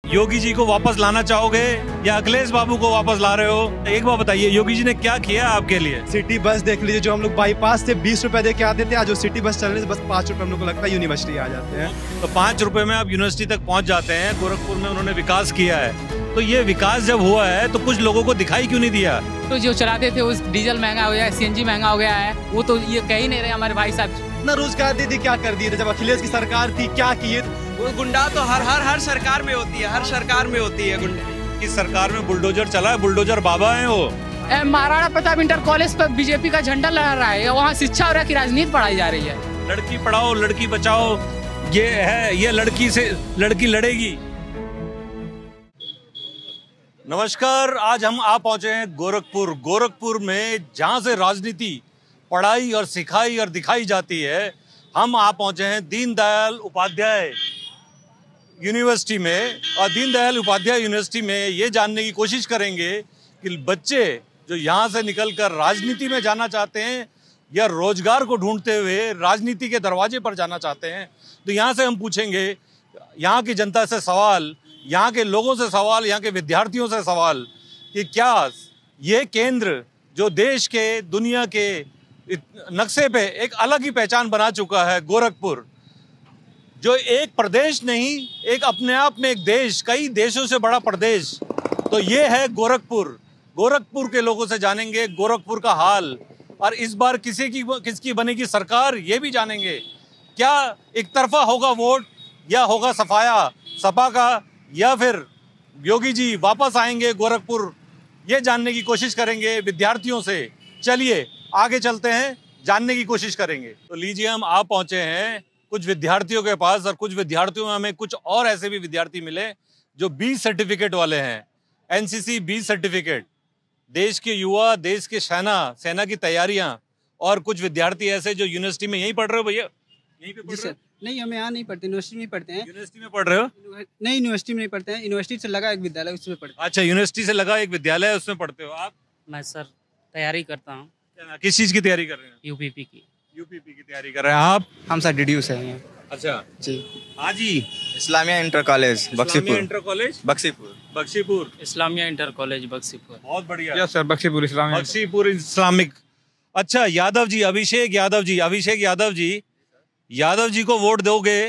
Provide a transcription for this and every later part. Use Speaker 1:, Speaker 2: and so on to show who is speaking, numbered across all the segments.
Speaker 1: योगी जी को वापस लाना चाहोगे या अखिलेश बाबू को वापस ला रहे हो? एक बार बताइए, योगी जी ने क्या किया आपके लिए?
Speaker 2: सिटी बस देख लीजिए, जो हम लोग बाईपास से 20 रुपए दे के आते थे, आज जो सिटी बस चलने से बस 5 रुपए हम लोग को लगता है यूनिवर्सिटी आ जाते हैं।
Speaker 1: तो 5 रुपए में आप यूनिवर्सिटी तक पहुंच जाते हैं। गोरखपुर में उन्होंने विकास किया है, तो ये विकास जब हुआ है तो कुछ लोगों को दिखाई क्यों नहीं दिया?
Speaker 3: तो जो चलाते थे उस डीजल महंगा हो गया है, सीएनजी महंगा हो गया है, वो तो ये कह ही नहीं रहे हमारे भाई साहब।
Speaker 2: इतना रोजगार दे दी, क्या कर दिए थे जब अखिलेश की सरकार थी, क्या किए?
Speaker 4: वो गुंडा तो हर सरकार में होती है, हर सरकार में होती है गुंडा।
Speaker 1: इस सरकार में बुलडोजर चला है, बुलडोजर बाबा है वो।
Speaker 3: महाराणा प्रताप इंटर कॉलेज पर बीजेपी का झंडा लहरा रहा है, वहाँ शिक्षा और की राजनीति पढ़ाई जा रही है।
Speaker 1: लड़की पढ़ाओ लड़की बचाओ, ये है, ये लड़की से लड़की लड़ेगी। नमस्कार, आज हम आ पहुंचे हैं गोरखपुर में, जहां से राजनीति पढ़ाई और सिखाई और दिखाई जाती है। हम आ पहुंचे हैं दीनदयाल उपाध्याय यूनिवर्सिटी में, और दीनदयाल उपाध्याय यूनिवर्सिटी में ये जानने की कोशिश करेंगे कि बच्चे जो यहाँ से निकलकर राजनीति में जाना चाहते हैं या रोजगार को ढूंढते हुए राजनीति के दरवाजे पर जाना चाहते हैं, तो यहाँ से हम पूछेंगे यहाँ की जनता से सवाल, यहाँ के लोगों से सवाल, यहाँ के विद्यार्थियों से सवाल कि क्या ये केंद्र जो देश के, दुनिया के नक्शे पे एक अलग ही पहचान बना चुका है, गोरखपुर जो एक प्रदेश नहीं, एक अपने आप में एक देश, कई देशों से बड़ा प्रदेश, तो ये है गोरखपुर के लोगों से जानेंगे गोरखपुर का हाल। और इस बार किसकी बनेगी सरकार, ये भी जानेंगे। क्या एक तरफा होगा वोट या होगा सपा का, या फिर योगी जी वापस आएंगे गोरखपुर, ये जानने की कोशिश करेंगे विद्यार्थियों से। चलिए आगे चलते हैं, जानने की कोशिश करेंगे। तो लीजिए, हम आ पहुंचे हैं कुछ विद्यार्थियों के पास, और कुछ विद्यार्थियों में हमें कुछ और ऐसे भी विद्यार्थी मिले जो 20 सर्टिफिकेट वाले हैं। एनसीसी 20 सर्टिफिकेट, देश के युवा, देश के सेना की तैयारियां, और कुछ विद्यार्थी ऐसे जो यूनिवर्सिटी में यहीं पढ़ रहे हो भैया? यहीं पे पढ़ रहे हो?
Speaker 5: नहीं, हम यहाँ नहीं पढ़ते, यूनिवर्सिटी में पढ़ते हैं।
Speaker 1: यूनिवर्सिटी में पढ़ रहे हो?
Speaker 5: नहीं, यूनिवर्सिटी में नहीं पढ़ते हैं, यूनिवर्सिटी से लगा एक विद्यालय, उसमें पढ़ते हैं।
Speaker 1: अच्छा, यूनिवर्सिटी से लगा एक विद्यालय, उसमें पढ़ते हो आप?
Speaker 3: मैं सर तैयारी करता हूँ।
Speaker 1: किस चीज की तैयारी कर रहे हैं?
Speaker 3: यूपीपी की
Speaker 1: तैयारी कर रहे हैं आप?
Speaker 5: हम सर डीडीयू से हैं।
Speaker 1: अच्छा
Speaker 5: जी।
Speaker 1: हाँ जी।
Speaker 6: Islamia inter college Baksipur.
Speaker 1: Inter college Baksipur.
Speaker 3: Islamia inter college Baksipur.
Speaker 1: बहुत बढ़िया।
Speaker 2: Yes sir, Baksipur
Speaker 1: Islamic. अच्छा, अभिषेक यादव जी को वोट दोगे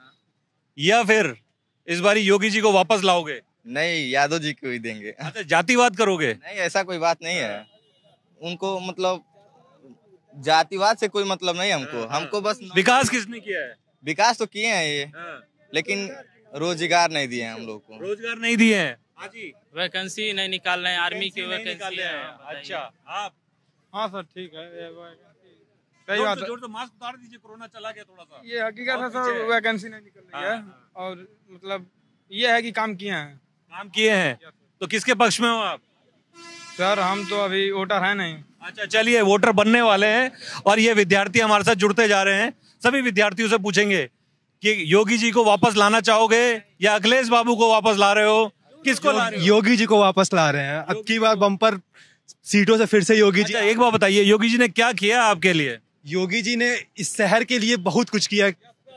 Speaker 1: या फिर इस बारी योगी जी को वापस लाओगे?
Speaker 6: नहीं, यादव जी को ही देंगे।
Speaker 1: अच्छा, जातिवाद करोगे?
Speaker 6: नहीं, ऐसा कोई बात नहीं है। उनको मतलब जातिवाद से कोई मतलब नहीं हमको बस
Speaker 1: विकास किसने किया है?
Speaker 6: विकास तो किए हैं ये, लेकिन रोजगार नहीं दिए हैं हम लोग को।
Speaker 1: रोजगार नहीं दिए हैं। हाँ जी।
Speaker 3: वैकेंसी नहीं निकाल रहे हैं, आर्मी की
Speaker 1: वैकेंसी है। अच्छा, आप?
Speaker 2: हाँ सर, ठीक है,
Speaker 1: सही बात है। तो मास्क उतार दीजिए, कोरोना चला गया थोड़ा सा।
Speaker 2: ये हकीकत है सर, वैकेंसी नहीं निकल रही है, और मतलब ये है कि काम किए हैं। तो किसके पक्ष में हो आप? सर हम तो अभी वोटर है नहीं।
Speaker 1: अच्छा, चलिए, वोटर बनने वाले हैं, और ये विद्यार्थी हमारे साथ जुड़ते जा रहे हैं। सभी विद्यार्थियों से पूछेंगे कि योगी जी को वापस लाना चाहोगे या अखिलेश बाबू को वापस ला रहे हो? किसको ला रहे हो?
Speaker 2: योगी जी को वापस ला रहे हैं। अब की बार बम्पर सीटों से फिर से योगी जी।
Speaker 1: अच्छा, एक बार बताइए, योगी जी ने क्या किया आपके लिए?
Speaker 2: योगी जी ने इस शहर के लिए बहुत कुछ किया,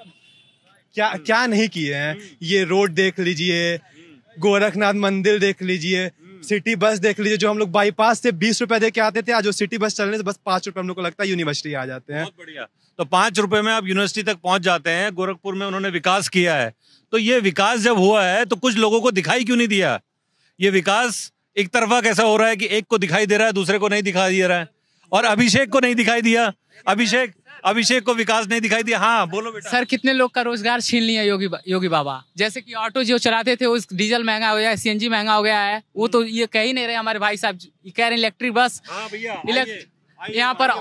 Speaker 2: क्या नहीं किए हैं। ये रोड देख लीजिए, गोरखनाथ मंदिर देख लीजिए, सिटी बस देख लीजिए, जो हम लोग बाईपास से 20 रुपए दे के आते थे, आज जो सिटी बस चलने से बस 5 रुपए हम लोग को लगता है यूनिवर्सिटी आ जाते हैं।
Speaker 1: बहुत बढ़िया। तो 5 रुपए में आप यूनिवर्सिटी तक पहुंच जाते हैं। गोरखपुर में उन्होंने विकास किया है, तो ये विकास जब हुआ है तो कुछ लोगों को दिखाई क्यों नहीं दिया? ये विकास एक तरफा कैसा हो रहा है कि एक को दिखाई दे रहा है, दूसरे को नहीं दिखाई दे रहा है, और अभिषेक को नहीं दिखाई दिया। अभिषेक को विकास नहीं दिखाई दिया। हाँ बोलो बेटा।
Speaker 3: सर, कितने लोग का रोजगार छीन लिया योगी बाबा। जैसे कि ऑटो जो चलाते थे उस डीजल महंगा हो गया है, सीएनजी महंगा हो गया है, वो तो ये कह ही नहीं रहे हमारे भाई साहब। कह रहे इलेक्ट्रिक बस।
Speaker 1: हाँ भैया,
Speaker 3: यहाँ पर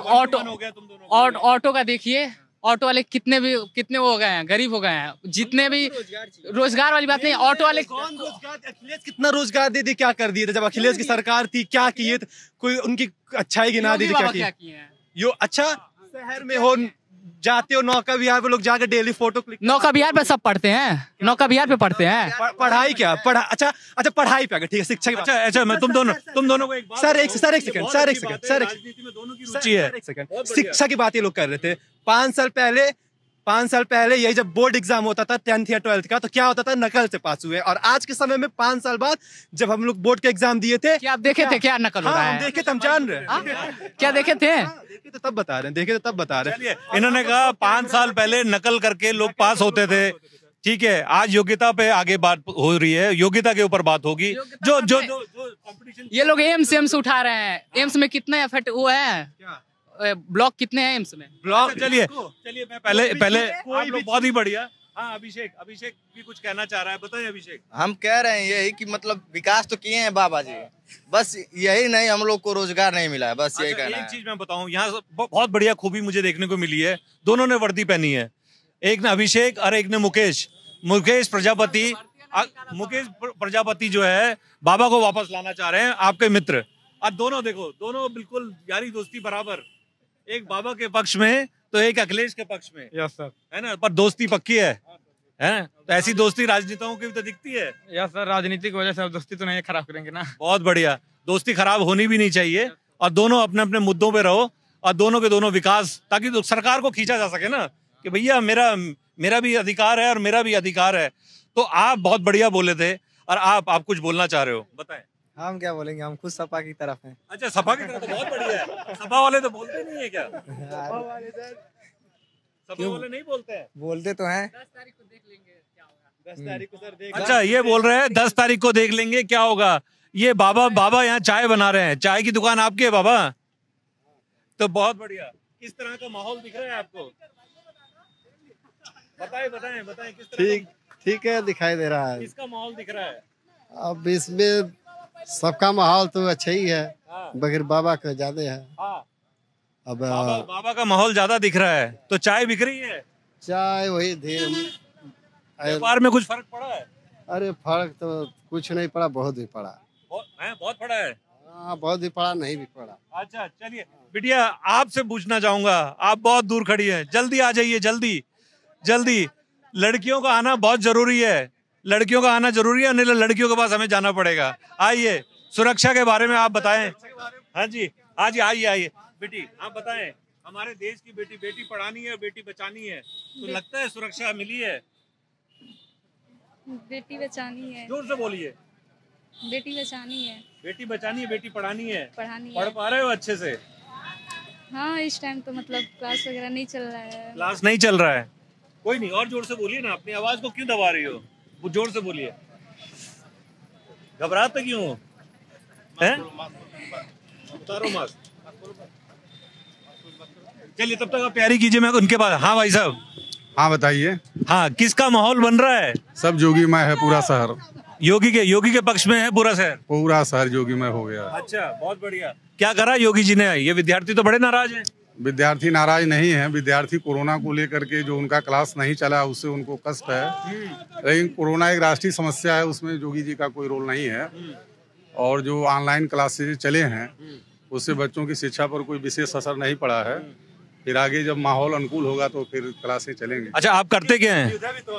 Speaker 3: ऑटो का देखिए, ऑटो वाले कितने वो हो गए हैं, गरीब हो गए हैं। जितने भी रोजगार वाली बात नहीं, ऑटो वाले
Speaker 2: अखिलेश कितना रोजगार दे दी, क्या कर दिए थे जब अखिलेश की सरकार थी, क्या किए? कोई उनकी अच्छाई गिना दी, क्या किए? यो अच्छा, शहर में हो जाते हो नौका विहार पे, लोग जाकर डेली फोटो क्लिक।
Speaker 3: नौका विहार पे सब पढ़ते हैं, नौका विहार पे पढ़ते हैं।
Speaker 2: पढ़ाई क्या अच्छा पढ़ाई पे, ठीक है, शिक्षा।
Speaker 1: अच्छा, मैं तुम दोनों को एक बात।
Speaker 2: सर एक सेकंड,
Speaker 1: राजनीति में दोनों की रुचि है।
Speaker 2: शिक्षा की बात ये लोग कर रहे थे। 5 साल पहले 5 साल पहले यही जब बोर्ड एग्जाम होता था 10th या 12th का, तो क्या होता था, नकल से पास हुए। और आज के समय में 5 साल बाद जब हम लोग बोर्ड के एग्जाम दिए थे,
Speaker 3: क्या आप देखे थे क्या नकल हो रहा
Speaker 2: हाँ,
Speaker 3: है?
Speaker 2: हम देखे थे, हम जान रहे हैं।
Speaker 3: क्या देखे थे?
Speaker 2: देखे तो तब बता रहे हैं, देखे तो तब बता रहे हैं।
Speaker 1: चलिए, इन्होंने कहा 5 साल पहले नकल करके लोग पास होते थे। ठीक है, आज योग्यता पे आगे बात हो रही है, योग्यता के ऊपर बात होगी। जो जो जो कंपटीशन,
Speaker 3: ये लोग एम्स उठा रहे हैं। एम्स में कितने एफर्ट वो है, ब्लॉक कितने हैं एम्स में?
Speaker 1: ब्लॉक, चलिए मैं पहले आप लोग बहुत ही बढ़िया। हाँ, अभिषेक भी कुछ कहना चाह रहा है, बताइए अभिषेक।
Speaker 6: हम कह रहे हैं यही कि मतलब विकास तो किए हैं बाबा जी, बस यही नहीं, हम लोग को रोजगार नहीं मिला है, बस यही कहना है।
Speaker 1: एक चीज मैं बताऊं, यहाँ बहुत बढ़िया खूबी मुझे देखने को मिली है। दोनों ने वर्दी पहनी है, एक ने अभिषेक और एक ने मुकेश प्रजापति जो है बाबा को वापस लाना चाह रहे हैं, आपके मित्र। और दोनों देखो, दोनों बिल्कुल यारी दोस्ती बराबर, एक बाबा के पक्ष में तो एक अखिलेश के पक्ष में।
Speaker 2: यस सर,
Speaker 1: है ना, पर दोस्ती पक्की है ना? तो ऐसी दोस्ती राजनेताओं की भी तो दिखती है।
Speaker 2: यस सर, राजनीति की वजह से दोस्ती तो नहीं खराब करेंगे ना।
Speaker 1: बहुत बढ़िया, दोस्ती खराब होनी भी नहीं चाहिए, और दोनों अपने अपने मुद्दों पे रहो, और दोनों के दोनों विकास, ताकि सरकार को खींचा जा सके ना कि भैया मेरा भी अधिकार है और मेरा भी अधिकार है। तो आप बहुत बढ़िया बोले थे, और आप कुछ बोलना चाह रहे हो, बताएं।
Speaker 5: हम क्या बोलेंगे, हम खुद सपा की तरफ हैं।
Speaker 1: अच्छा, सपा की तरफ, तो बहुत बढ़िया है। सपा वाले तो बोलते नहीं है क्या? सपा वाले नहीं बोलते हैं?
Speaker 5: बोलते तो हैं।
Speaker 3: 10 तारीख को देख लेंगे क्या होगा।
Speaker 2: 10 तारीख को सर देख।
Speaker 1: अच्छा, ये बोल रहे हैं 10 तारीख को देख लेंगे क्या होगा। ये बाबा यहाँ चाय बना रहे हैं, चाय की दुकान आपकी है बाबा? तो बहुत बढ़िया। किस तरह का माहौल दिख रहा है आपको? बताएं किस तरह
Speaker 7: ठीक है, दिखाई दे रहा है।
Speaker 1: किसका माहौल दिख रहा है?
Speaker 7: अब इसमें सबका माहौल तो अच्छा ही है,
Speaker 1: हाँ।
Speaker 7: मगर बाबा का ज्यादा है।
Speaker 1: हाँ।
Speaker 7: अब
Speaker 1: बाबा का माहौल ज्यादा दिख रहा है, तो चाय बिक रही है?
Speaker 7: चाय वही
Speaker 1: व्यापार में कुछ फर्क पड़ा है?
Speaker 7: अरे फर्क तो कुछ नहीं पड़ा, बहुत भी पड़ा।
Speaker 1: बहुत पड़ा है।
Speaker 7: हाँ, बहुत भी पड़ा, नहीं भी पड़ा।
Speaker 1: अच्छा, चलिए बिटिया, आपसे पूछना चाहूंगा, आप बहुत दूर खड़ी हैं, जल्दी आ जाइए, जल्दी। लड़कियों का आना बहुत जरूरी है, लड़कियों का आना जरूरी है, नहीं तो लड़कियों के पास हमें जाना पड़ेगा। आइए, सुरक्षा के बारे में आप बताएं। हाँ जी, आइए बेटी, आप बताएं। हमारे देश की बेटी पढ़ानी है, बेटी बचानी है, तो लगता है सुरक्षा मिली है?
Speaker 8: बेटी बचानी है।
Speaker 1: जोर से बोलिए।
Speaker 8: बेटी बचानी है।
Speaker 1: बेटी बचानी है, बेटी पढ़ानी है।
Speaker 8: पढ़ानी
Speaker 1: पढ़
Speaker 8: है।
Speaker 1: पा रहे हो अच्छे से?
Speaker 8: हाँ, इस टाइम तो मतलब क्लास वगैरह नहीं चल रहा है।
Speaker 1: क्लास नहीं चल रहा है? कोई नहीं, और जोर से बोलिए ना, अपनी आवाज को क्यों दबा रही हो? वो जोर से बोलिए। घबराते क्यों हो? हैं? उतारो मास्क। चलिए, तब तक आप तैयारी कीजिए, मैं उनके पास। हाँ भाई साहब।
Speaker 9: हाँ बताइए।
Speaker 1: हाँ, किसका माहौल बन रहा है?
Speaker 9: सब जोगीमय है, पूरा शहर
Speaker 1: योगी के पक्ष में है पूरा शहर?
Speaker 9: पूरा शहर जोगीमय हो गया।
Speaker 1: अच्छा, बहुत बढ़िया। क्या करा योगी जी ने? ये विद्यार्थी तो बड़े नाराज हैं।
Speaker 9: विद्यार्थी नाराज नहीं है, विद्यार्थी कोरोना को लेकर के जो उनका क्लास नहीं चला उससे उनको कष्ट है, लेकिन कोरोना एक राष्ट्रीय समस्या है, उसमें जोगी जी का कोई रोल नहीं है। और जो ऑनलाइन क्लासेज चले हैं उससे बच्चों की शिक्षा पर कोई विशेष असर नहीं पड़ा है। फिर आगे जब माहौल अनुकूल होगा तो फिर क्लासें चलेंगे।
Speaker 1: अच्छा, आप करते क्या हैं?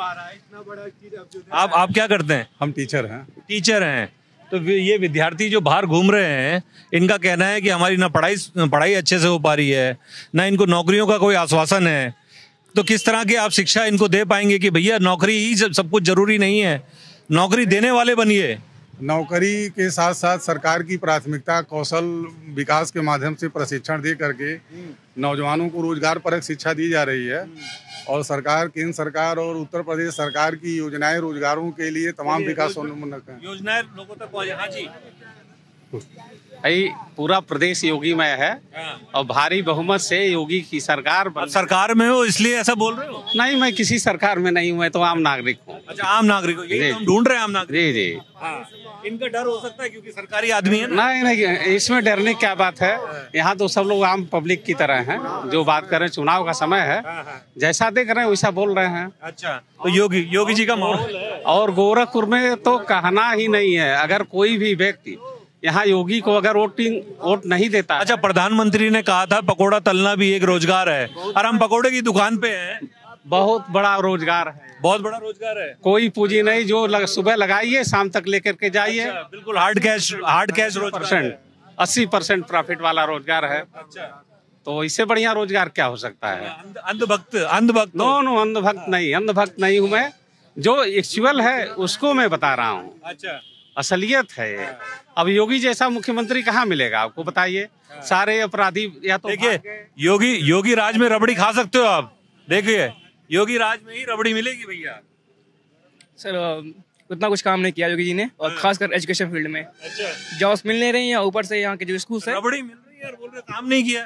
Speaker 1: आप क्या करते हैं?
Speaker 9: हम टीचर हैं।
Speaker 1: तो ये विद्यार्थी जो बाहर घूम रहे हैं, इनका कहना है कि हमारी ना पढ़ाई अच्छे से हो पा रही है, ना इनको नौकरियों का कोई आश्वासन है। तो किस तरह की आप शिक्षा इनको दे पाएंगे कि भैया नौकरी ही सब कुछ जरूरी नहीं है, नौकरी देने वाले बनिए?
Speaker 9: नौकरी के साथ साथ सरकार की प्राथमिकता कौशल विकास के माध्यम से प्रशिक्षण दे करके नौजवानों को रोजगार परक शिक्षा दी जा रही है। और सरकार, केंद्र सरकार और उत्तर प्रदेश सरकार की योजनाएं रोजगारों के लिए तमाम विकासोन्मुख हैं।
Speaker 1: योजनाएं लोगों तक पहुंचे। हाँ जी,
Speaker 10: भाई पूरा प्रदेश योगीमय है और भारी बहुमत से योगी की सरकार
Speaker 1: में हो, इसलिए ऐसा बोल रहे हो?
Speaker 10: नहीं, मैं किसी सरकार में नहीं हूँ, मैं तो आम नागरिक हूँ।
Speaker 1: अच्छा, आम नागरिक हो, यही तो हम ढूंढ रहे हैं, आम नागरिक।
Speaker 10: जी।
Speaker 1: हाँ, इनका डर हो सकता है क्योंकि सरकारी आदमी है ना?
Speaker 10: नहीं, इसमें डरने क्या बात है, यहाँ तो सब लोग आम पब्लिक की तरह हैं। जो बात कर रहे हैं, चुनाव का समय है, जैसा देख रहे हैं वैसा बोल रहे हैं।
Speaker 1: अच्छा, तो योगी जी का माहौल है।
Speaker 10: और गोरखपुर में तो कहना ही नहीं है, अगर कोई भी व्यक्ति यहाँ योगी को अगर वोट नहीं देता।
Speaker 1: अच्छा, प्रधानमंत्री ने कहा था पकोड़ा तलना भी एक रोजगार है, और हम पकोड़े की दुकान पे हैं।
Speaker 10: बहुत बड़ा रोजगार है,
Speaker 1: बहुत बड़ा रोजगार है।
Speaker 10: कोई पूंजी नहीं, जो सुबह लगाइए शाम तक लेकर के जाइए।
Speaker 1: अच्छा, बिल्कुल हार्ड कैश रोजगार है।
Speaker 10: 80% प्रॉफिट वाला रोजगार है।
Speaker 1: अच्छा,
Speaker 10: तो इससे बढ़िया रोजगार क्या हो सकता है?
Speaker 1: अंधभक्त अंधभक्त
Speaker 10: नो अंधभक्त नहीं हूँ मैं। जो एक्चुअल है उसको मैं बता रहा हूँ।
Speaker 1: अच्छा,
Speaker 10: असलियत है ये। अब योगी जैसा मुख्यमंत्री कहाँ मिलेगा आपको, बताइए? सारे अपराधी या तो
Speaker 1: देखिए योगी राज में रबड़ी खा सकते हो आप। देखिए योगी राज में ही रबड़ी मिलेगी भैया।
Speaker 5: सर उतना कुछ काम नहीं किया योगी जी ने, और खासकर एजुकेशन फील्ड में।
Speaker 1: अच्छा,
Speaker 5: जॉब्स मिल नहीं रही हैं, ऊपर से यहाँ के जो स्कूल है
Speaker 1: रबड़ी मिल रही है और बोल रहे काम नहीं किया।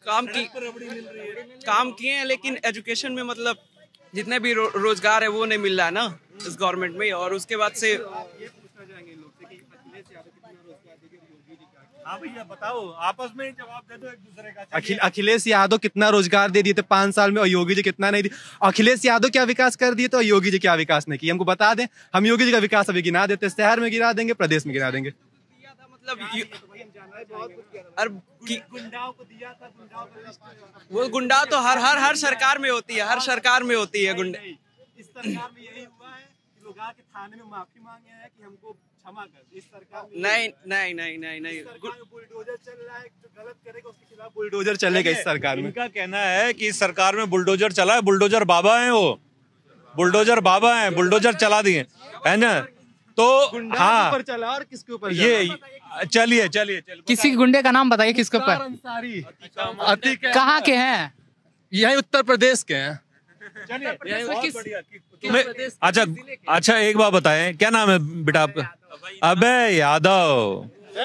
Speaker 4: काम किए हैं, लेकिन एजुकेशन में मतलब जितने भी रोजगार है वो नहीं मिल रहा है ना इस गवर्नमेंट में। और उसके बाद से
Speaker 1: हाँ भैया बताओ, आपस में जवाब दे दो एक दूसरे का।
Speaker 2: अखिलेश यादव कितना रोजगार दे दिए थे 5 साल में, और योगी जी कितना नहीं दिए। अखिलेश यादव क्या विकास कर दिए थे और योगी जी क्या विकास नहीं किया, हमको बता दें। हम योगी जी का विकास अभी गिना देते, शहर में गिरा देंगे, प्रदेश में गिरा देंगे।
Speaker 4: मतलब वो गुंडा तो हर सरकार में होती है, हर सरकार में होती है गुंडा।
Speaker 2: इस सरकार में यही हुआ है कि लोग आके थाने में माफी मांगे हैं कि हमको क्षमा कर। इस सरकार में नहीं बुलडोजर चल रहा है, जो गलत करेगा उसके खिलाफ बुलडोजर चलेगा इस सरकार में।
Speaker 1: इनका कहना है कि इस सरकार में बुलडोजर चला है। बुलडोजर बाबा है, वो बुलडोजर बाबा है, बुलडोजर चला दिए है ना। तो हाँ,
Speaker 2: ऊपर चला और किसके ऊपर
Speaker 1: ये चलिए
Speaker 3: किसी गुंडे का नाम बताइए किसके ऊपर।
Speaker 2: अंसारी
Speaker 3: कहाँ के हैं?
Speaker 2: यही उत्तर प्रदेश के हैं।
Speaker 1: अच्छा एक बात बताएं, क्या नाम है बेटा आपका? अबे यादव।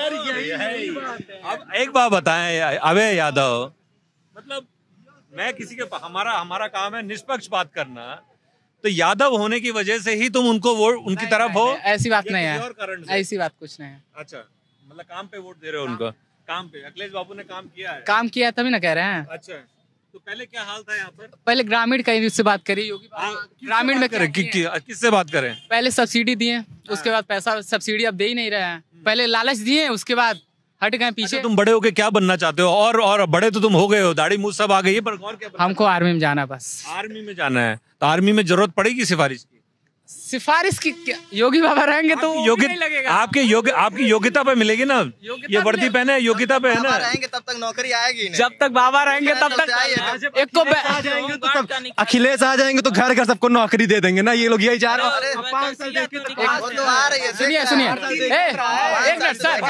Speaker 1: अब एक बात बताएं, अबे यादव, मतलब मैं किसी के हमारा काम है निष्पक्ष बात करना। तो यादव होने की वजह से ही तुम उनको वोट उनकी तरफ हो?
Speaker 3: ऐसी बात नहीं है, ऐसी बात कुछ नहीं है।
Speaker 1: अच्छा, मतलब काम पे वोट दे रहे हो उनको? काम पे अखिलेश बाबू ने काम किया है?
Speaker 3: काम किया तभी ना कह रहे हैं।
Speaker 1: अच्छा, तो पहले क्या हाल था यहाँ पर?
Speaker 3: पहले ग्रामीण का से बात करिए। योगी ग्रामीण में करें,
Speaker 1: किससे बात करें?
Speaker 3: पहले सब्सिडी दिए, उसके बाद पैसा सब्सिडी अब दे ही नहीं रहे हैं। पहले लालच दिए, उसके बाद हट गए पीछे।
Speaker 1: तुम बड़े होके क्या बनना चाहते हो? और बड़े तो तुम हो गए हो, दाढ़ी मूछ सब आ गई है, पर और क्या?
Speaker 3: हमको आर्मी में जाना, बस
Speaker 1: आर्मी में जाना है। तो आर्मी में जरूरत पड़ेगी सिफारिश की?
Speaker 3: योगी बाबा रहेंगे तो
Speaker 1: आपकी योग्यता पे मिलेगी ना। ये वर्दी पहने योग्यता पे है ना।
Speaker 6: रहेंगे तब तक नौकरी आएगी नहीं।
Speaker 3: जब तक बाबा रहेंगे तब तक एक को
Speaker 2: आ जाएंगे तो तब अखिलेश आ जाएंगे तो घर घर सबको नौकरी दे देंगे ना। ये लोग यही जा रहे हैं।
Speaker 3: सुनिए एक मिनट सर,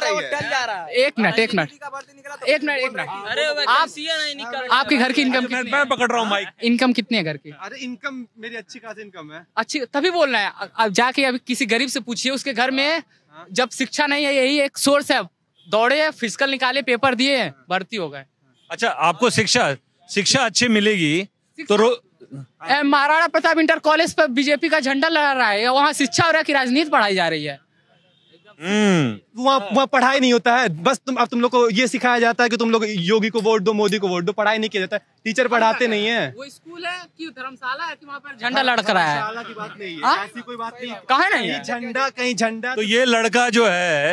Speaker 3: एक मिनट आपके घर की इनकम कितनी?
Speaker 1: मैं पकड़ रहा हूँ माइक।
Speaker 3: इनकम कितनी है घर की?
Speaker 2: अरे इनकम मेरी अच्छी खासी इनकम है।
Speaker 3: अच्छी तभी बोलना है। अब जाके अभी किसी गरीब से पूछिए, उसके घर में जब शिक्षा नहीं है, यही एक सोर्स है, दौड़े फिजिकल निकाले, पेपर दिए, भर्ती हो गए।
Speaker 1: अच्छा, आपको शिक्षा अच्छी मिलेगी तो
Speaker 3: महाराणा प्रताप इंटर कॉलेज पर बीजेपी का झंडा लहरा रहा है, वहाँ शिक्षा और की राजनीति पढ़ाई जा रही है।
Speaker 2: वहाँ पढ़ाई नहीं होता है, बस तुम लोग को ये सिखाया जाता है कि तुम लोग योगी को वोट दो, मोदी को वोट दो। पढ़ाई नहीं किया जाता है, टीचर पढ़ाते नहीं है।
Speaker 3: वो स्कूल है कि धर्मशाला है कि वहाँ पर झंडा लड़क रहा है?
Speaker 2: धर्मशाला की बात नहीं है, ऐसी कोई बात नहीं।
Speaker 3: कहाँ नहीं है
Speaker 2: झंडा? कहीं झंडा।
Speaker 1: तो ये लड़का जो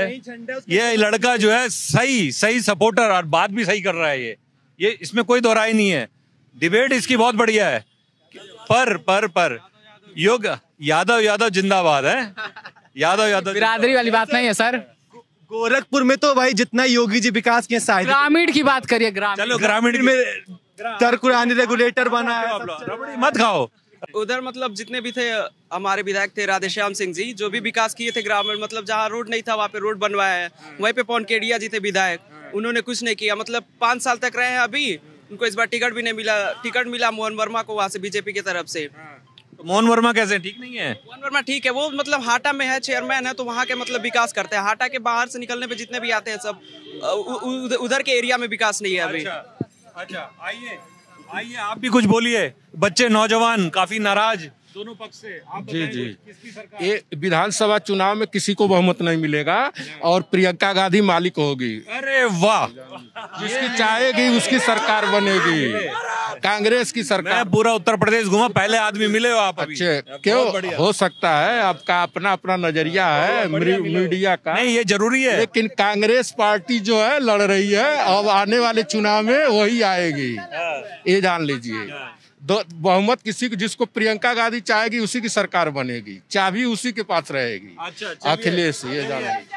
Speaker 1: है सही सपोर्टर और बात भी सही कर रहा है। ये इसमें कोई दोहराई नहीं है। डिबेट इसकी बहुत बढ़िया है। पर यादव जिंदाबाद है। यादव
Speaker 3: बिरादरी वाली बात नहीं है सर।
Speaker 2: गोरखपुर में तो भाई जितना योगी जी विकास किए,
Speaker 3: ग्रामीण की बात करिए।
Speaker 1: ग्रामीण में
Speaker 2: तरकुरानी रेगुलेटर बना है।
Speaker 1: मत खाओ।
Speaker 4: उधर मतलब जितने भी थे हमारे विधायक थे राधेश्याम सिंह जी, जो भी विकास किए थे ग्रामीण, मतलब जहाँ रोड नहीं था वहाँ पे रोड बनवाया है। वहीं पे पवन केडिया जी थे विधायक, उन्होंने कुछ नहीं किया। मतलब 5 साल तक रहे हैं, अभी उनको इस बार टिकट भी नहीं मिला। टिकट मिला मोहन वर्मा को वहाँ से बीजेपी की तरफ से।
Speaker 1: तो मोहन वर्मा कैसे ठीक नहीं है?
Speaker 4: मोहन वर्मा ठीक है, वो मतलब हाटा में है, चेयरमैन है, तो वहाँ के मतलब विकास करते हैं। हाटा के बाहर से निकलने पे जितने भी आते हैं सब उधर के एरिया में विकास नहीं है अभी।
Speaker 1: अच्छा आइए आप भी कुछ बोलिए। बच्चे नौजवान काफी नाराज दोनों पक्ष से। आप
Speaker 11: जी ये विधानसभा चुनाव में किसी को बहुमत नहीं मिलेगा और प्रियंका गांधी मालिक होगी।
Speaker 1: अरे वाह,
Speaker 11: जिसकी चाहेगी उसकी सरकार बनेगी, कांग्रेस की सरकार।
Speaker 1: मैं पूरा उत्तर प्रदेश घूमा, पहले आदमी मिले हो आप अभी।
Speaker 11: अच्छे क्यों हो सकता है, आपका अपना नजरिया है मीडिया का।
Speaker 1: नहीं, ये जरूरी है।
Speaker 11: लेकिन कांग्रेस पार्टी जो है लड़ रही है, अब आने वाले चुनाव में वही आएगी, ये जान लीजिए। बहुमत किसी को, जिसको प्रियंका गांधी चाहेगी उसी की सरकार बनेगी, चाबी उसी के पास रहेगी।
Speaker 1: अच्छा,
Speaker 11: अखिलेश, ये जान लीजिए।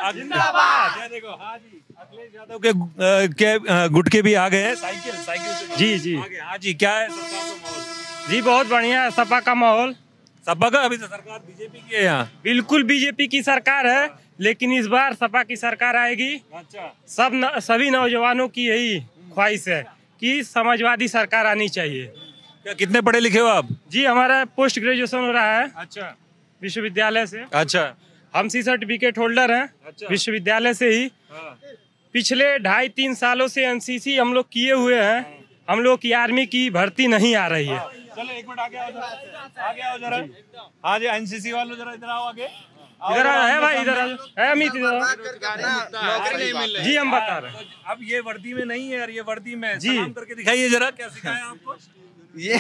Speaker 1: जिंदाबाद। देखो हाँ जी, अखिलेश यादव के गुटके भी आ गए हैं। साइकिल से
Speaker 12: जी जी
Speaker 1: हाँ जी, क्या है सरकार का माहौल?
Speaker 12: जी बहुत बढ़िया है सपा का माहौल।
Speaker 1: सपा का अभी तो सरकार बीजेपी की है यहाँ।
Speaker 12: बिल्कुल बीजेपी की सरकार है, लेकिन इस बार सपा की सरकार आएगी।
Speaker 1: अच्छा,
Speaker 12: सभी नौजवानों की यही ख्वाहिश है कि समाजवादी सरकार आनी चाहिए।
Speaker 1: क्या कितने पढ़े लिखे हो आप?
Speaker 12: जी हमारा पोस्ट ग्रेजुएशन हो रहा है
Speaker 1: अच्छा,
Speaker 12: विश्वविद्यालय से।
Speaker 1: अच्छा,
Speaker 12: हम सी सर्टिफिकेट होल्डर हैं
Speaker 1: अच्छा।
Speaker 12: विश्वविद्यालय से ही।
Speaker 1: हाँ।
Speaker 12: पिछले 2.5-3 सालों से एनसीसी हम लोग किए हुए हैं। हम लोग की आर्मी की भर्ती नहीं आ रही है।
Speaker 1: चलो एक मिनट आगे आओ जरा। हाँ जी, एनसीसी वालों जरा इधर आओ आगे।
Speaker 12: इधर है भाई, इधर है अमित, इधर जी हम बता रहे हैं।
Speaker 1: अब ये वर्दी में नहीं है यार, ये वर्दी में
Speaker 12: जी।
Speaker 1: सलाम करके दिखाइए जरा, क्या सिखाया आपको?
Speaker 6: ये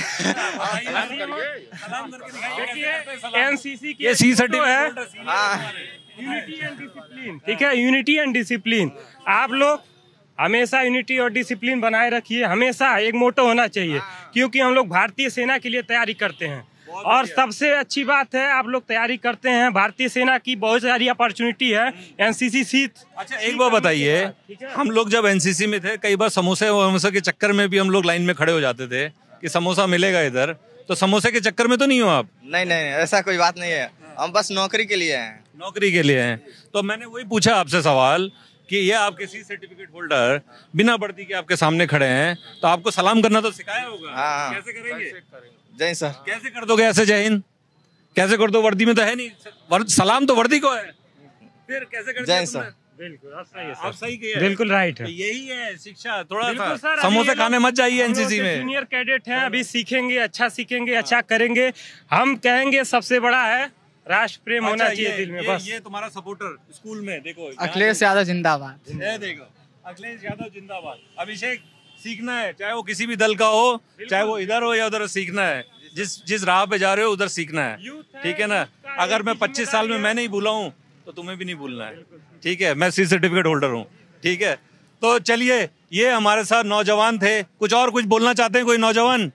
Speaker 1: सलाम करके दिखाइए।
Speaker 12: एनसीसी की
Speaker 1: ये सी
Speaker 12: है
Speaker 1: सर्टिफिकेट
Speaker 12: यूनिटी एंड डिसिप्लिन, ठीक है, यूनिटी एंड डिसिप्लिन। आप लोग हमेशा यूनिटी और डिसिप्लिन बनाए रखिए, हमेशा एक मोटो होना चाहिए, क्योंकि हम लोग भारतीय सेना के लिए तैयारी करते हैं। और सबसे अच्छी बात है आप लोग तैयारी करते हैं, भारतीय सेना की बहुत सारी अपॉर्चुनिटी है एनसीसी सीट।
Speaker 1: अच्छा एक बार बताइए, हम लोग जब एनसीसी में थे कई बार समोसे के चक्कर में भी हम लोग लाइन में खड़े हो जाते थे कि समोसा मिलेगा इधर, तो समोसे के चक्कर में तो नहीं हो आप?
Speaker 6: नहीं नहीं, ऐसा कोई बात नहीं है, हम बस नौकरी के लिए हैं।
Speaker 1: नौकरी के लिए हैं। तो मैंने वही पूछा आपसे सवाल कि ये आपके सी सर्टिफिकेट होल्डर बिना वर्दी के आपके सामने खड़े हैं, तो आपको सलाम करना तो सिखाया होगा।
Speaker 6: हाँ।
Speaker 1: कैसे करेंगे?
Speaker 6: जय सर।
Speaker 1: कैसे कर दोगे ऐसे? जय हिंद कैसे कर दो? वर्दी में तो है नहीं, सलाम तो वर्दी को है, फिर कैसे कर?
Speaker 6: जय सर।
Speaker 12: बिल्कुल आप
Speaker 1: सही किया,
Speaker 12: बिल्कुल राइट है।
Speaker 1: यही है शिक्षा। थोड़ा
Speaker 12: बिल्कुल
Speaker 1: सा
Speaker 12: सर,
Speaker 1: समोसे खाने मत जाइए एनसीसी में।
Speaker 12: जूनियर कैडेट हैं, अभी सीखेंगे, अच्छा सीखेंगे, अच्छा करेंगे। हम कहेंगे सबसे बड़ा है राष्ट्र प्रेम होना चाहिए दिल में। बस
Speaker 1: ये तुम्हारा सपोर्टर स्कूल में देखो,
Speaker 3: अखिलेश यादव जिंदाबाद।
Speaker 1: ये देखो अखिलेश यादव जिंदाबाद। अभिषेक सीखना है, चाहे वो किसी भी दल का हो, चाहे वो इधर हो या उधर, सीखना है। जिस राह पे जा रहे हो उधर सीखना है, ठीक है ना? अगर मैं 25 साल में मैं नहीं भूला हूँ तो तुम्हें भी नहीं भूलना है, ठीक है? मैं सी सर्टिफिकेट होल्डर हूँ, ठीक है? तो चलिए, ये हमारे साथ नौजवान थे। कुछ बोलना चाहते हैं कोई नौजवान?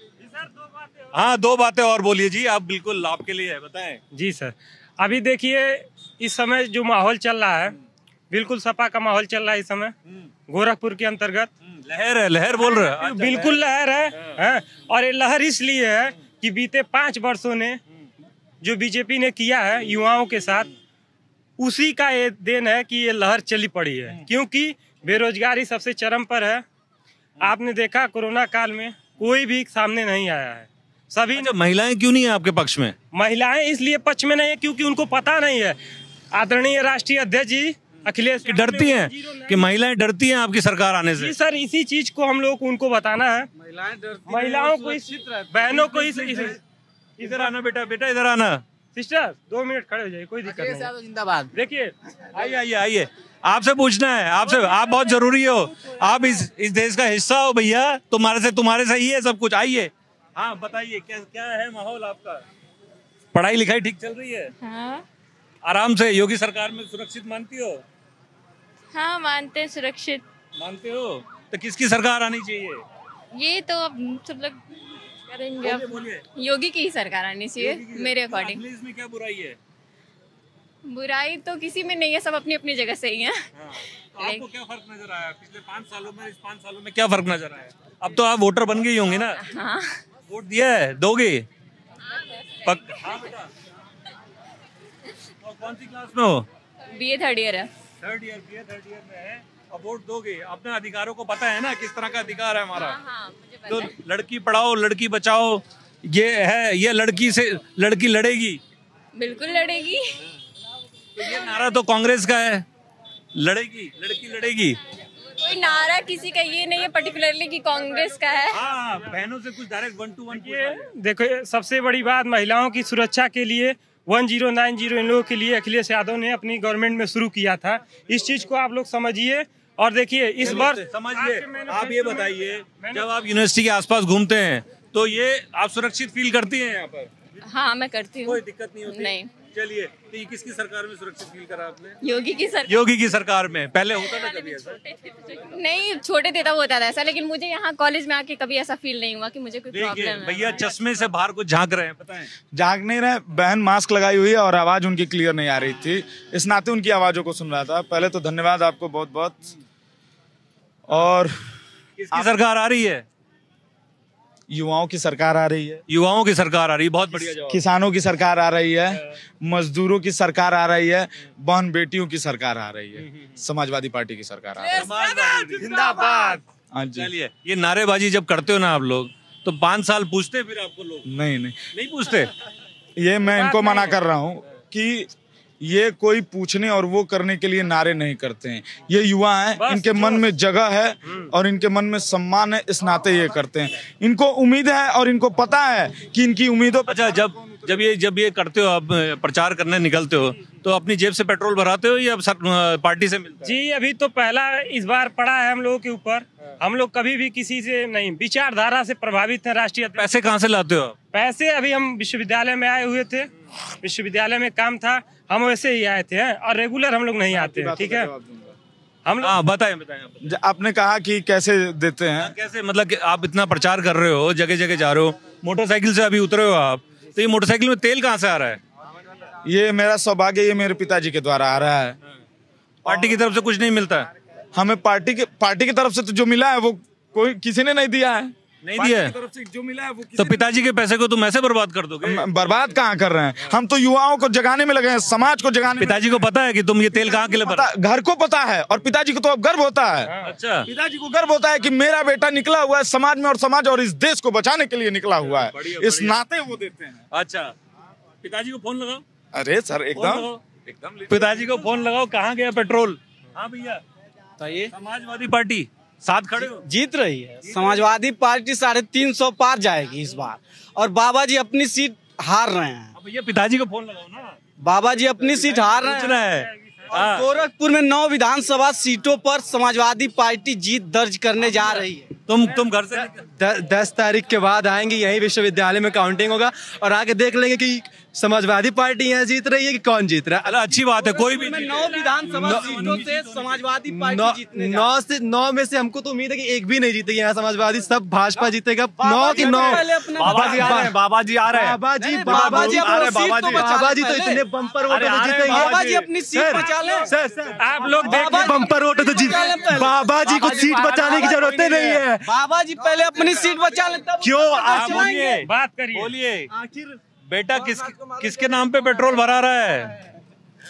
Speaker 1: हाँ, 2 बातें और बोलिए जी, आप बिल्कुल आपके लिए है, बताएं।
Speaker 12: जी सर, अभी देखिए इस समय जो माहौल चल रहा है, बिल्कुल सपा का माहौल चल रहा है इस समय गोरखपुर के अंतर्गत।
Speaker 1: लहर है, लहर बोल रहे हैं।
Speaker 12: बिल्कुल लहर है। और ये लहर इसलिए है कि बीते 5 वर्षों ने जो बीजेपी ने किया है युवाओं के साथ, उसी का ये देन है कि ये लहर चली पड़ी है। क्योंकि बेरोजगारी सबसे चरम पर है। आपने देखा कोरोना काल में कोई भी सामने नहीं आया है। सभी
Speaker 1: महिलाएं क्यों नहीं है आपके पक्ष में?
Speaker 12: महिलाएं इसलिए पक्ष में नहीं है क्योंकि उनको पता नहीं है। आदरणीय राष्ट्रीय अध्यक्ष जी अखिलेश
Speaker 1: डरती हैं कि महिलाएं डरती हैं आपकी सरकार आने से?
Speaker 12: जी सर, इसी चीज को हम लोग उनको बताना है। महिलाओं को, बहनों को
Speaker 1: इधर आना बेटा, इधर आना।
Speaker 12: सिस्टर 2 मिनट खड़े हो जाइए, कोई दिक्कत नहीं।
Speaker 3: जिंदाबाद।
Speaker 12: देखिए
Speaker 1: आइए आपसे पूछना है, आपसे, आप बहुत जरूरी हो, आप इस देश का हिस्सा हो भैया, तुम्हारे से ही है सब कुछ। आइए, हाँ बताइए क्या है माहौल आपका? पढ़ाई लिखाई ठीक चल रही है?
Speaker 8: हाँ
Speaker 1: आराम से योगी सरकार में सुरक्षित मानती हो?
Speaker 8: हाँ मानते हैं, सुरक्षित
Speaker 1: मानते हो। तो किसकी सरकार आनी चाहिए?
Speaker 8: ये तो अब सब लोग करेंगे। अब योगी की ही सरकार आनी चाहिए मेरे अकॉर्डिंग।
Speaker 1: इसमें क्या बुराई है?
Speaker 8: बुराई तो किसी में नहीं है, सब अपनी अपनी जगह सही है।
Speaker 1: आपको क्या फर्क नजर आया पिछले 5 सालों में? इस 5 सालों में क्या फर्क नजर आया? अब तो आप वोटर बन गई होंगी ना?
Speaker 8: हाँ।
Speaker 1: वोट दिया है, दोगे? हाँ बेटा। और कौन सी क्लास में हो?
Speaker 8: BA 3rd ईयर है।
Speaker 1: BA 3rd ईयर में है और वोट दोगे? अपने अधिकारों को पता है ना किस तरह का अधिकार है हमारा?
Speaker 8: हाँ, मुझे पता
Speaker 1: तो
Speaker 8: है।
Speaker 1: लड़की पढ़ाओ, लड़की बचाओ, ये है, ये लड़की लड़ेगी।
Speaker 8: बिल्कुल लड़ेगी।
Speaker 1: तो ये नारा तो कांग्रेस का है, लड़की लड़ेगी।
Speaker 8: कोई नारा किसी का ये नहीं है पर्टिकुलरली कि कांग्रेस का है।
Speaker 1: हाँ, बहनों से कुछ डायरेक्ट 1 to 1
Speaker 12: देखो, सबसे बड़ी बात महिलाओं की सुरक्षा के लिए 1090 इन लोगों के लिए अखिलेश यादव ने अपनी गवर्नमेंट में शुरू किया था। इस चीज को आप लोग समझिए। और देखिए इस बार
Speaker 1: समझिए, आप ये बताइए, जब आप यूनिवर्सिटी के आसपास घूमते हैं तो ये आप सुरक्षित फील करती हैं यहाँ पर?
Speaker 8: हाँ मैं करती हूँ।
Speaker 1: कोई दिक्कत नहीं होती?
Speaker 8: नहीं।
Speaker 1: चलिए, तो ये किसकी सरकार में सुरक्षित फील करा आपने?
Speaker 8: योगी की सरकार।
Speaker 1: योगी की सरकार में। पहले होता था कभी ऐसा?
Speaker 8: नहीं, छोटे थे तब होता था ऐसा, लेकिन मुझे यहाँ कॉलेज में आके कभी ऐसा फील नहीं हुआ कि मुझे कोई प्रॉब्लम है।
Speaker 1: भैया चश्मे से बाहर कुछ झांक रहे हैं, पता है?
Speaker 13: झांक नहीं रहे, बहन मास्क लगाई हुई है और आवाज उनकी क्लियर नहीं आ रही थी, इस नाते उनकी आवाजों को सुन रहा था। पहले तो धन्यवाद आपको बहुत बहुत। और
Speaker 1: किसकी सरकार आ रही है?
Speaker 13: युवाओं की सरकार आ रही है।
Speaker 1: युवाओं की सरकार आ रही है, बहुत बढ़िया जवाब।
Speaker 13: किसानों की सरकार आ रही है, मजदूरों की सरकार आ रही है, बहन बेटियों की सरकार आ रही है, समाजवादी पार्टी की सरकार आ रही है।
Speaker 1: जिंदाबाद।
Speaker 13: हाँ जी।
Speaker 1: चलिए, ये नारेबाजी जब करते हो ना आप लोग, तो 5 साल पूछते फिर आपको लोग?
Speaker 13: नहीं
Speaker 1: पूछते।
Speaker 13: ये मैं इनको मना कर रहा हूँ कि ये कोई पूछने और वो करने के लिए नारे नहीं करते हैं। ये युवा हैं, इनके मन में जगह है और इनके मन में सम्मान है, इस नाते ये करते हैं। इनको उम्मीद है और इनको पता है कि इनकी उम्मीदों।
Speaker 1: अच्छा, जब ये करते हो, आप प्रचार करने निकलते हो, तो अपनी जेब से पेट्रोल भराते हो या पार्टी से मिलता है?
Speaker 12: जी, अभी तो पहला इस बार पड़ा है हम लोगों के ऊपर। हम लोग कभी भी किसी से नहीं, विचारधारा से प्रभावित है। राष्ट्रीय
Speaker 1: पैसे कहाँ से लाते हो?
Speaker 12: पैसे अभी हम विश्वविद्यालय में आए हुए थे, विश्वविद्यालय में काम था, हम वैसे ही आए थे और रेगुलर हम लोग नहीं आते हैं। ठीक है, हम लोग
Speaker 1: बताएं।
Speaker 13: आपने कहा कि कैसे देते हैं,
Speaker 1: कैसे, मतलब कि आप इतना प्रचार कर रहे हो, जगह जगह जा रहे हो, मोटरसाइकिल से अभी उतरे हो आप, तो ये मोटरसाइकिल में तेल कहाँ से आ रहा है?
Speaker 13: ये मेरा सौभाग्य, ये मेरे पिताजी के द्वारा आ रहा है।
Speaker 1: पार्टी की तरफ से कुछ नहीं मिलता है?
Speaker 13: हमें पार्टी की तरफ से तो जो मिला है वो कोई किसी ने नहीं दिया है।
Speaker 1: नहीं दिया है?
Speaker 13: तरफ से जो मिला है वो
Speaker 1: तो पिताजी के पैसे को तुम ऐसे बर्बाद कर दोगे?
Speaker 13: बर्बाद कहाँ कर रहे हैं, हम तो युवाओं को जगाने में लगे हैं, समाज को जगाने।
Speaker 1: पिताजी को पता है कि तुम ये तेल कहाँ के लिए भरा?
Speaker 13: घर को पता है और पिताजी को तो अब गर्व होता है।
Speaker 1: अच्छा,
Speaker 13: पिताजी को गर्व होता है कि मेरा बेटा निकला हुआ है समाज में और समाज और इस देश को बचाने के लिए निकला हुआ है, इस नाते वो देते हैं।
Speaker 1: अच्छा, पिताजी को फोन लगाओ।
Speaker 13: अरे सर, एकदम
Speaker 1: पिताजी को फोन लगाओ, कहाँ गया पेट्रोल? हाँ भैया, समाजवादी पार्टी साथ खड़े हो?
Speaker 14: जीत रही है समाजवादी पार्टी, 350 पार जाएगी इस बार, और बाबा जी अपनी सीट हार रहे हैं।
Speaker 1: भैया पिताजी को फोन लगाओ ना।
Speaker 14: बाबा जी अपनी सीट हार रहे हैं। और गोरखपुर में 9 विधानसभा सीटों पर समाजवादी पार्टी जीत दर्ज करने जा रही है।
Speaker 1: तुम घर से
Speaker 2: 10 तारीख के बाद आएंगे, यही विश्वविद्यालय में काउंटिंग होगा और आके देख लेंगे कि समाजवादी पार्टी यहाँ जीत रही है कि कौन जीत रहा है।
Speaker 1: अच्छी बात है, कोई भी
Speaker 14: 9 विधानसभा सीटों से समाजवादी पार्टी जीतने
Speaker 2: 9 में से हमको तो उम्मीद है कि एक भी नहीं जीतेगी यहाँ समाजवादी, सब भाजपा जीतेगा। 9 की 9
Speaker 1: बाबा जी आ रहे हैं।
Speaker 2: बाबा जी तो इतने बम्पर वोटों से जीतेंगे।
Speaker 14: बाबा जी अपनी सीट बचा लें।
Speaker 2: सर
Speaker 12: आप लोग देखिए,
Speaker 2: बम्पर वोटों से जीत, बाबा जी को सीट बचाने की जरूरत नहीं है।
Speaker 14: बाबा जी पहले अपनी सीट बचा लें, तब
Speaker 2: क्यों?
Speaker 1: आप बोलिए,
Speaker 12: बात करिए,
Speaker 1: बोलिए। आखिर बेटा किसके नाम पे पेट्रोल भरा रहा है?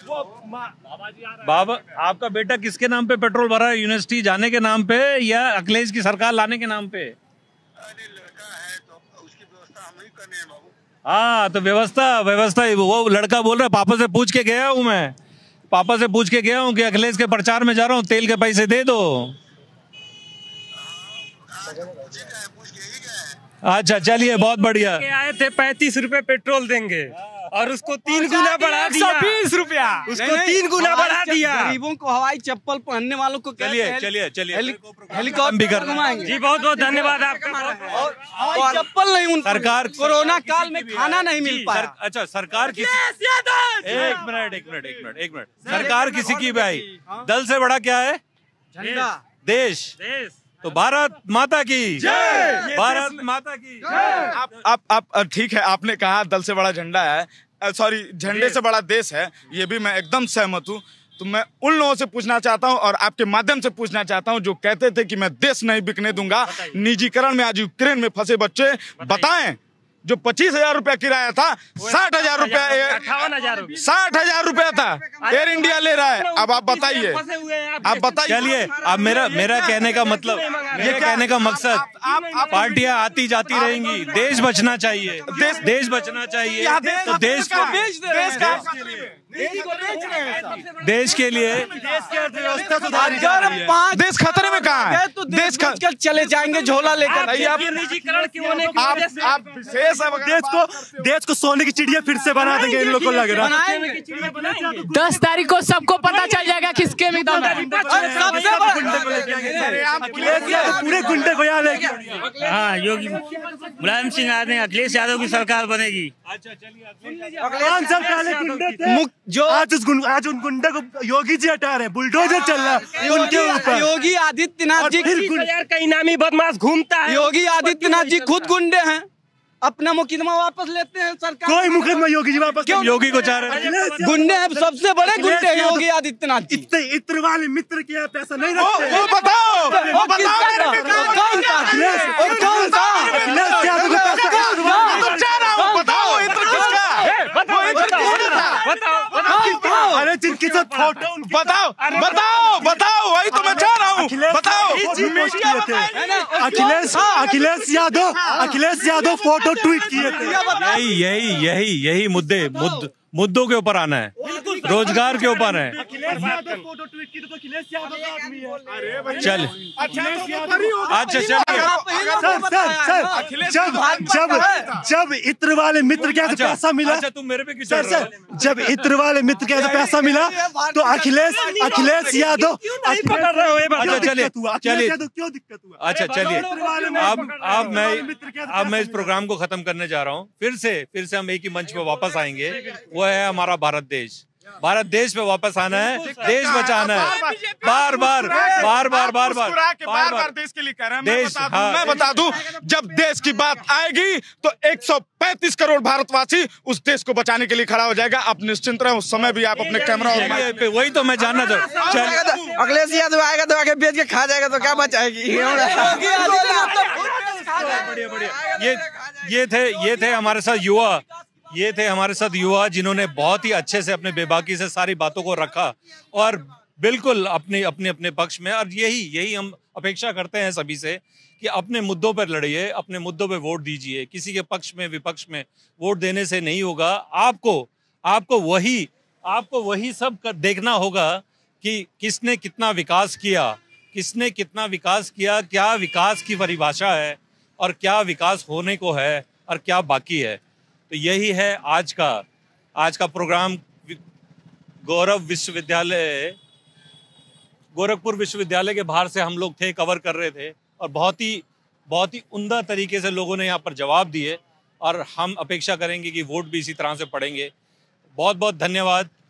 Speaker 1: बाबा, आपका बेटा किसके नाम पे पेट्रोल भरा है? यूनिवर्सिटी जाने के नाम पे या अखिलेश की सरकार लाने के नाम पे? हाँ, तो व्यवस्था वो लड़का बोल रहा है, पापा से पूछ के गया हूँ मैं, पापा से पूछ के गया हूँ कि अखिलेश के प्रचार में जा रहा हूँ, तेल के पैसे दे दो। अच्छा, चलिए, बहुत बढ़िया।
Speaker 12: आए थे 35 रुपए पेट्रोल देंगे और उसको 3 गुना बढ़ा दिया।
Speaker 14: 120 रुपया,
Speaker 12: उसको 3 गुना बढ़ा दिया।
Speaker 14: गरीबों को हवाई चप्पल पहनने वालों को
Speaker 1: चलिए
Speaker 14: हेलीकॉप्टर भी घुमाएंगे।
Speaker 12: जी, बहुत बहुत धन्यवाद आपका।
Speaker 14: और चप्पल नहीं, उन
Speaker 1: सरकार
Speaker 14: कोरोना काल में खाना नहीं मिल पाया।
Speaker 1: अच्छा, सरकार किसी, एक मिनट, सरकार किसी की भी आई, दल से बड़ा क्या है?
Speaker 14: झंडा,
Speaker 1: देश। तो भारत माता की जय, भारत माता की जय।
Speaker 13: आप ठीक है, आपने कहा दल से बड़ा झंडा है, सॉरी झंडे से बड़ा देश है, ये भी मैं एकदम सहमत हूँ। तो मैं उन लोगों से पूछना चाहता हूँ और आपके माध्यम से पूछना चाहता हूँ जो कहते थे कि मैं देश नहीं बिकने दूंगा, निजीकरण में आज यूक्रेन में फंसे बच्चे, बताएं जो 25,000 रुपया किराया था, 60,000 रुपया 60,000 रुपया था एयर इंडिया ले रहा है। अब आप बताइए,
Speaker 1: चलिए, अब मेरा कहने का मतलब, ये कहने का मकसद, पार्टियां आती जाती रहेंगी, देश बचना चाहिए, देश बचना चाहिए, तो देश को देश के लिए
Speaker 2: देश की अर्थव्यवस्था सुधारी
Speaker 14: अगर 5
Speaker 13: देश खतरे में कहाँ है?
Speaker 14: तो देश कल चले जाएंगे झोला लेकर।
Speaker 12: निजीकरण क्यों होने की वजह से
Speaker 13: आप विशेष
Speaker 2: देश को सोने की चिड़िया फिर से बना देंगे इन लोग को लग रहा है।
Speaker 3: 10 तारीख को सबको पता चल जाएगा किसके में दम है।
Speaker 2: पूरे गुंडे को यहाँ लेके
Speaker 12: हाँ, योगी मुलायम सिंह आ रहे हैं, अखिलेश यादव की सरकार बनेगी।
Speaker 2: पाँच साल पहले गुंडे थे, जो आज उन गुंडे को योगी जी हटा रहे हैं, बुलडोजर चल रहा है उनके ऊपर।
Speaker 14: योगी आदित्यनाथ जी
Speaker 12: का इनामी बदमाश घूमता है।
Speaker 14: योगी आदित्यनाथ जी खुद गुंडे हैं, अपना मुकदमा वापस लेते हैं सरकार।
Speaker 2: कोई मुकदमा योगी जी वापस
Speaker 14: क्यों?
Speaker 1: योगी को चाह रहे हैं।
Speaker 14: गुंडे हैं, सबसे बड़े गुंडे हैं योगी आदित्यनाथ जी।
Speaker 2: इत्र वाले मित्र के यहाँ पैसा नहीं रखते।
Speaker 13: वो बताओ
Speaker 2: अरे जिनके साथ फोटो
Speaker 13: बताओ वही तो मैं चाह रहा हूँ। बताओ
Speaker 2: अखिलेश यादव फोटो ट्वीट किए थे।
Speaker 1: यही मुद्दों के ऊपर आना है, रोजगार के ऊपर है। चल अच्छा
Speaker 2: जब इत्र वाले मित्र के पैसा मिला,
Speaker 1: अच्छा तुम मेरे पे क्यों चढ़ रहे हो?
Speaker 2: जब इत्र वाले मित्र के पैसा मिला तो अखिलेश यादव
Speaker 1: अच्छा चलिए
Speaker 2: क्यों दिक्कत हुआ?
Speaker 1: अच्छा चलिए अब मैं इस प्रोग्राम को खत्म करने जा रहा हूँ। फिर से हम एक ही मंच पे वापस आएंगे, वो है हमारा भारत देश पे वापस आना है, देश बचाना है। बार बार
Speaker 13: देश के लिए कह रहे हैं। मैं बता दूं जब देश की बात आएगी तो 135 करोड़ भारतवासी उस देश को बचाने के लिए खड़ा हो जाएगा। आप निश्चिंत रहे, उस समय भी आप अपने कैमरा और
Speaker 1: वही तो मैं जानना चाहता हूँ।
Speaker 14: अखिलेश यादव आएगा तो आगे बेच के खा जाएगा तो क्या बचाएगी?
Speaker 1: बढ़िया ये थे हमारे साथ युवा जिन्होंने बहुत ही अच्छे से अपने बेबाकी से सारी बातों को रखा और बिल्कुल अपने पक्ष में। और यही हम अपेक्षा करते हैं सभी से कि अपने मुद्दों पर लड़िए, अपने मुद्दों पर वोट दीजिए। किसी के पक्ष में विपक्ष में वोट देने से नहीं होगा। आपको वही सब देखना होगा कि किसने कितना विकास किया, क्या विकास की परिभाषा है और क्या विकास होने को है और क्या बाकी है। तो यही है आज का प्रोग्राम। गोरखपुर विश्वविद्यालय के बाहर से हम लोग कवर कर रहे थे और बहुत ही उम्दा तरीके से लोगों ने यहाँ पर जवाब दिए और हम अपेक्षा करेंगे कि वोट भी इसी तरह से पड़ेंगे। बहुत बहुत धन्यवाद।